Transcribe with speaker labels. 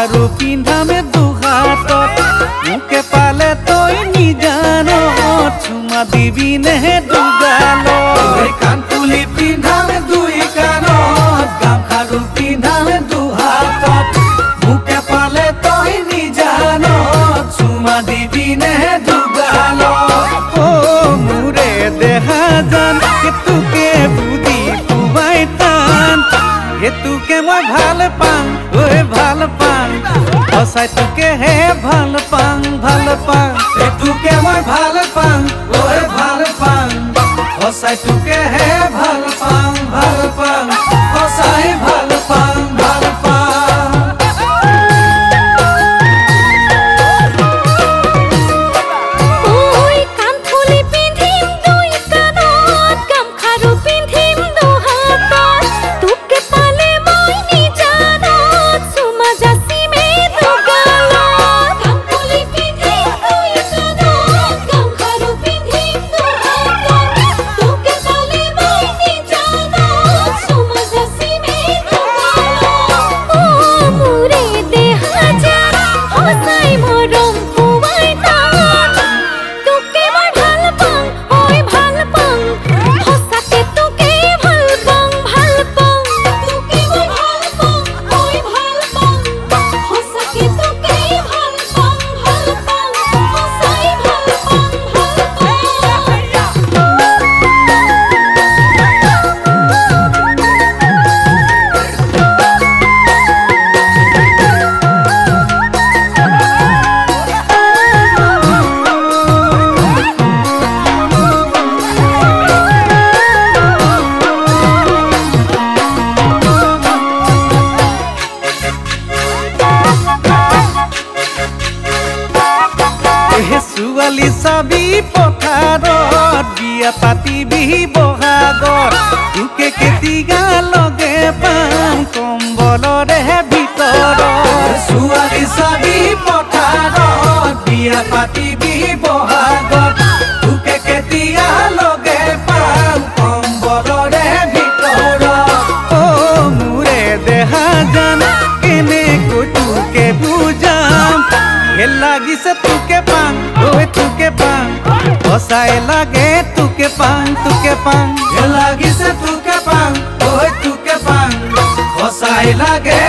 Speaker 1: গামখাৰু পিন্ধামে দুহাতত মোকে পালে তই নিজানত চুমা দিবি নেহে দুগালত কাণফুলি পিন্ধামে দুই কাণত গামখাৰু পিন্ধামে দুহাতত মোকে পালে তই নিজানত চুমা দিবি নেহে দুগালত ও মোৰে দেহা জান তোকে বুদ্ধি পুবাই টান তোকে মই ভাল পাং ঐ ভাল পাং সঁচাই তোকে হে ভাল পাং তোকে মই ভাল পাং ঐ ভাল পাং সঁচাই তোকে হে ভাল পাং সঁচাই ভাল পাং ছোৱালী চাবি পথাৰত বিয়া পাতিবি বহাগত তোকে কেতিয়া লগে পাম কম্বলৰে ভিতৰত ছোৱালী চাবি পথাৰত বিয়া পাতিবি বহাগত তোকে কেতিয়া লগে পাম কম্বলৰে ভিতৰত ও মোৰে দেহা জান কেনেকৈ তোকে বুজাম লাগিছে তোকে পাং ঐ তোকে পাং সঁচাই লাগে তোকে পাং লাগিছে তোকে পাং ঐ তোকে পাং সঁচাই লাগে